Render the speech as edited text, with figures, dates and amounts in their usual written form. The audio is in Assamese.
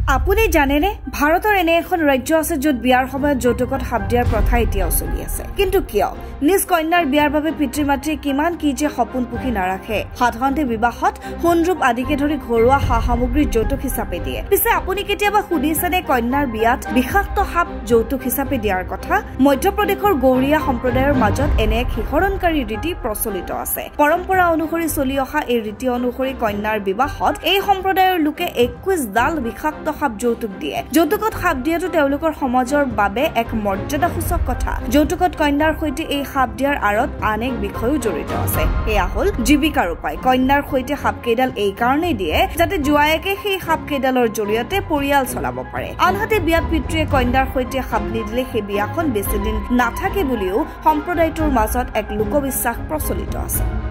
আপুনি জানেনে ভাৰতৰ এনে এখন ৰাজ্য আছে য'ত বিয়াৰ সময়ত যৌতুকত সাপ দিয়াৰ প্ৰথা এতিয়াও চলি আছে কিন্তু কিয় নিজ কন্যাৰ বিয়াৰ বাবে পিতৃ-মাতৃয়ে কিমান কি যে সপোন পুখি নাৰাখে সাধাৰণতে বিবাহত সোণৰূপ আদিকে ধৰি ঘৰুৱা সামগ্ৰী যৌতুক হিচাপে দিয়ে পিছে আপুনি কেতিয়াবা শুনিছেনে কন্যাৰ বিয়াত বিষাক্ত সাপ যৌতুক হিচাপে দিয়াৰ কথা মধ্যপ্ৰদেশৰ গৌৰীয়া সম্প্ৰদায়ৰ মাজত এনে এক শিহৰণকাৰী ৰীতি প্ৰচলিত আছে পৰম্পৰা অনুসৰি চলি অহা এই ৰীতি অনুসৰি কন্যাৰ বিবাহত এই সম্প্ৰদায়ৰ লোকে 21 ডাল বিষাক্ত সাপ যৌতুক দিয়ে যৌতুকত সাপ দিয়াটো তেওঁলোকৰ সমাজৰ বাবে এক মৰ্যাদাসূচক কথা যৌতুকত কন্যাৰ সৈতে এই সাপ দিয়াৰ আঁৰত আন এক বিষয়ও জড়িত আছে এয়া হ'ল জীৱিকাৰ উপায় কন্যাৰ সৈতে সাপ কেইডাল এই কাৰণেই দিয়ে যাতে জোৱায়েকে সেই সাপ কেইডালৰ জৰিয়তে পৰিয়াল চলাব পাৰে আনহাতে বিয়াত পিতৃয়ে কন্যাৰ সৈতে সাপ নিদিলে সেই বিয়াখন বেছি দিন নাথাকে বুলিও সম্প্ৰদায়টোৰ মাজত এক লোকবিশ্বাস প্ৰচলিত আছে